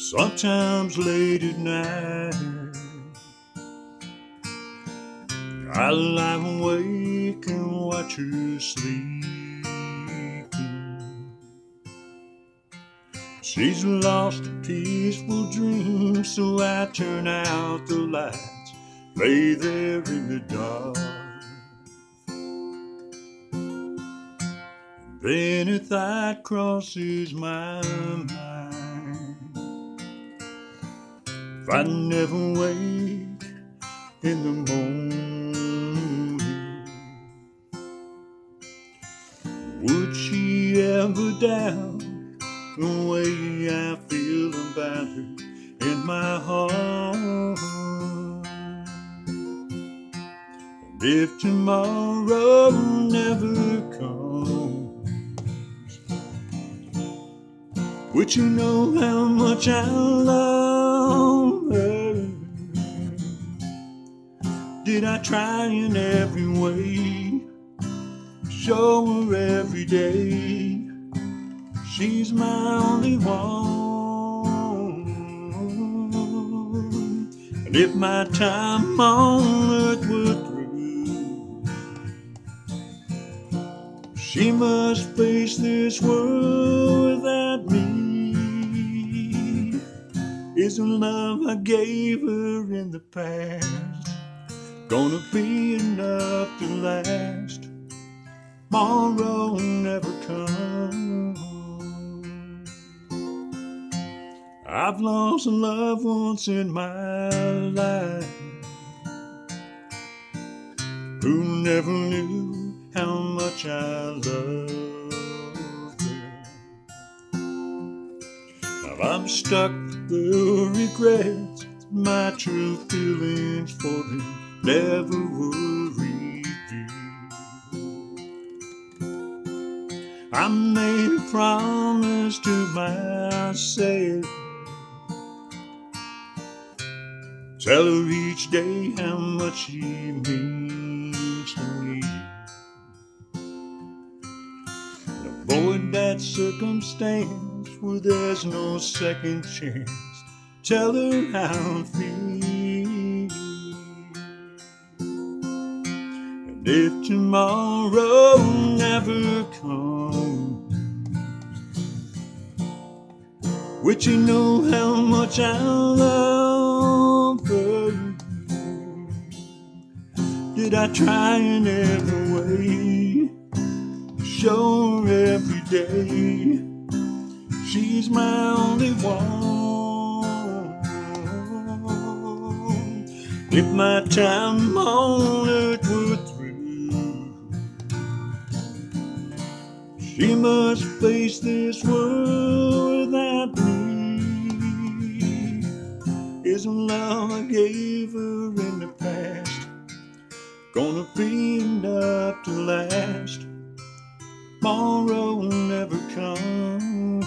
Sometimes late at night I lie awake and watch her sleeping. She's lost a peaceful dream, so I turn out the lights, lay there in the dark. Then a thought crosses my mind: if I never wake in the morning, would she ever doubt the way I feel about her in my heart? And if tomorrow never comes, would you know how much I love her? Did I try in every way, show her every day she's my only one? And if my time on earth were through, she must face this world without me. Is the love I gave her in the past gonna be enough to last? Tomorrow never comes. I've lost a loved once in my life who never knew how much I loved her. Now I'm stuck with the regrets, my true feelings for them never were revealed. I made a promise to myself, tell her each day how much she means to me. Avoid that circumstance where there's no second chance, tell her how it feels. And if tomorrow never comes, would you know how much I love her? Did I try in every way, show her every day she's my only one? If my time on earth were through, she must face this world without me. Is the love I gave her in the past gonna be enough to last? Tomorrow never comes.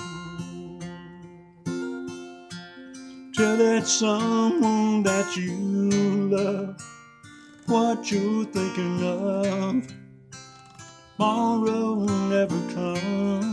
Tell that someone that you love what you're thinking of. Tomorrow never comes.